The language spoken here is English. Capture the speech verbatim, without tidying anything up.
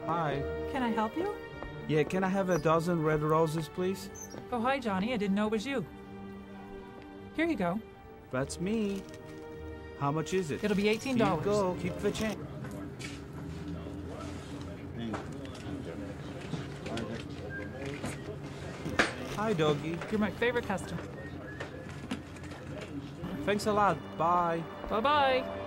Hi. Can I help you? Yeah, can I have a dozen red roses, please? Oh, hi, Johnny. I didn't know it was you. Here you go. That's me. How much is it? It'll be eighteen dollars. Here you go. Keep the change. Hi, Doggie. You're my favorite customer. Thanks a lot. Bye. Bye-bye.